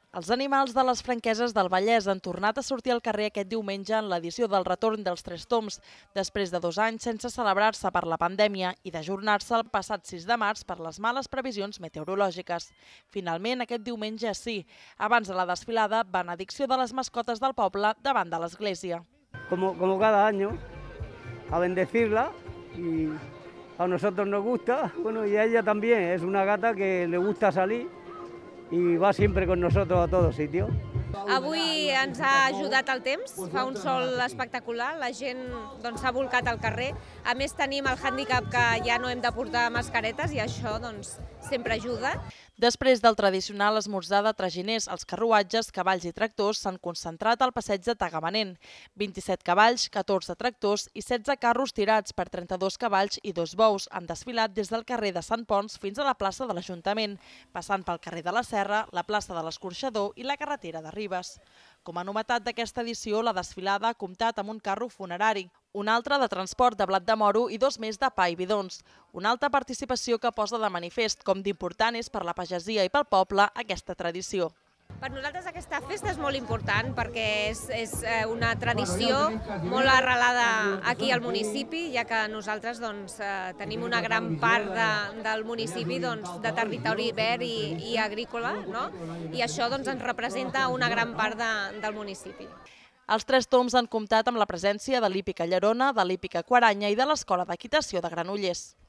Els animals de les franqueses del Vallès han tornat a sortir al carrer aquest diumenge en l'edició del retorn dels Tres Tombs, després de 2 anys sense celebrar-se per la pandèmia i d'ajornar-se el passat 6 de març per les males previsions meteorològiques. Finalment, aquest diumenge sí, abans de la desfilada, benedicció de les mascotes del poble davant de l'església. Como cada año, a bendecirla y a nosotros nos gusta, bueno, y a ella también, es una gata que le gusta salir y va siempre con nosotros a todos sitios. Avui ens ha ajudat el temps, fa un sol espectacular, la gent s'ha volcat al carrer. A més tenim el hàndicap que ja no hem de portar mascaretes i això sempre ajuda. Després del tradicional esmorzar de traginers, els carruatges, cavalls i tractors s'han concentrat al passeig de Tagamanent. 27 cavalls, 14 tractors i 16 carros tirats per 32 cavalls i 2 bous han desfilat des del carrer de Sant Ponç fins a la plaça de l'Ajuntament, passant pel carrer de la Serra, la plaça de l'Escorxador i la carretera de Ribes. Com a novetat d'aquesta edició, la desfilada ha comptat amb un carro funerari, un altre de transport de blat de moro i 2 més de pa i bidons. Una alta participació que posa de manifest com d'important és per la pagesia i pel poble aquesta tradició. Per nosaltres aquesta festa és molt important perquè és una tradició molt arrelada aquí al municipi, ja que nosaltres tenim una gran part del municipi de territori verd i agrícola, i això ens representa una gran part del municipi. Els Tres Tombs han comptat amb la presència de l'hípica Llerona, de l'hípica Quaranya i de l'Escola d'Equitació de Granollers.